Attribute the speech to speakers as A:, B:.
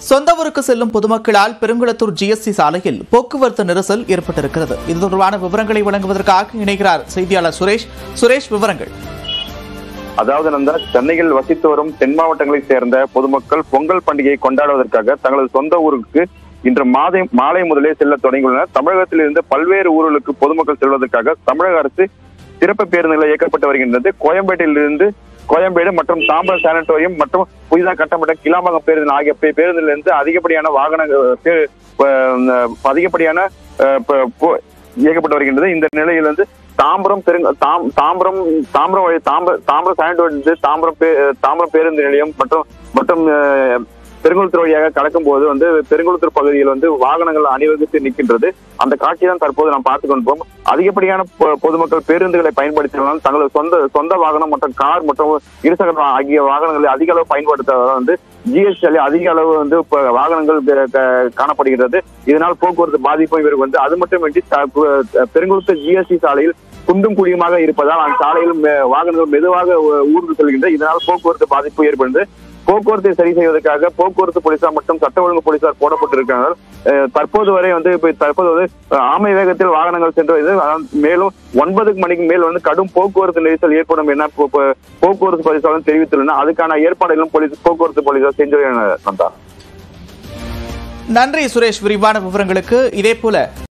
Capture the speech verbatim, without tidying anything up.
A: சொந்த ஊருக்கு செல்லும் பொதுமக்களால் பெருங்குளத்தூர் ஜிஎஸ்டி சாலையில் போக்குவரத்து நெரிசல் ஏற்பட்டிருக்கிறது. இது தொடர்பான விவரங்களை வழங்குவதற்காக இணைகிறார் செய்தியாளர் சுரேஷ். சுரேஷ், விவரங்கள்.
B: அதாவது நந்தா, சென்னையில் வசித்து வரும் தென் மாவட்டங்களைச் சேர்ந்த பொதுமக்கள் பொங்கல் பண்டிகையை கொண்டாடுவதற்காக தங்களது சொந்த ஊருக்கு இன்று மாதை மாலை முதலே செல்ல தொடங்கியுள்ளனர். தமிழகத்தில் இருந்து பல்வேறு ஊர்களுக்கு பொதுமக்கள் செல்வதற்காக தமிழக அரசு சிறப்பு பேருந்துகள் இயக்கப்பட்டு வருகின்றது. கோயம்பேட்டிலிருந்து கோயம்பேடு மற்றும் தாம்பரம் சானிட்டோரியம் மற்றும் புதிதாக கட்டப்பட்ட கிளாம்பாக்கம் பேருந்து ஆகிய பேருந்திலிருந்து அதிகப்படியான வாகனங்கள் அதிகப்படியான இயக்கப்பட்டு வருகின்றது. இந்த நிலையில் வந்து தாம்பரம் பெருங்க தாம்பரம் தாம்பரம் வழி தாம்பரம் தாம்பரம் சானிட்டோரியம் தாம்பரம் தாம்பரம் பேருந்து நிலையம் மற்றும் மற்றும் பெருங்குளத்தூர் வழியாக கடக்கும் போது வந்து பெருங்குளத்தூர் பகுதியில் வந்து வாகனங்கள் அணிவகுத்து நிற்கின்றது. அந்த காட்சி தான் தற்போது நாம் பார்த்துக் கொண்டிருப்போம். அதிகப்படியான பொதுமக்கள் பேருந்துகளை பயன்படுத்தினால் தங்களது சொந்த சொந்த வாகனம் மற்றும் கார் மற்றும் இருசக்கர ஆகிய வாகனங்களை அதிக அளவு பயன்படுத்துவதால் வந்து ஜிஎஸ்டி அதிக அளவு வந்து வாகனங்கள் காணப்படுகிறது. இதனால் போக்குவரத்து பாதிப்பும் இவருக்கு வந்து அது மட்டுமின்றி பெருங்குளத்தூர் ஜிஎஸ்டி சாலையில் குண்டும் குழியுமாக இருப்பதால் அந்த சாலையில் வாகனங்கள் மெதுவாக ஊர்ந்து செல்கின்றன. இதனால் போக்குவரத்து பாதிப்பு ஏற்படுகிறது. போக்குவரத்தை சரி செய்வதற்காக போக்குவரத்து போலீசார் மற்றும் சட்ட ஒழுங்கு போலீசார் போடப்பட்டிருக்கிறார்கள். தற்போது வரை வந்து தற்போது வந்து ஆமை வேகத்தில் வாகனங்கள் சென்று மேலும் ஒன்பது மணிக்கு மேல் வந்து கடும் போக்குவரத்து நெரிசல் ஏற்படும் என போக்குவரத்து போலீசாரும் தெரிவித்துள்ளனர். அதுக்கான ஏற்பாடுகளும் போலீஸ் போக்குவரத்து போலீசார் செஞ்சு வந்தார்.
A: நன்றி சுரேஷ், விரிவான விவரங்களுக்கு. இதே போல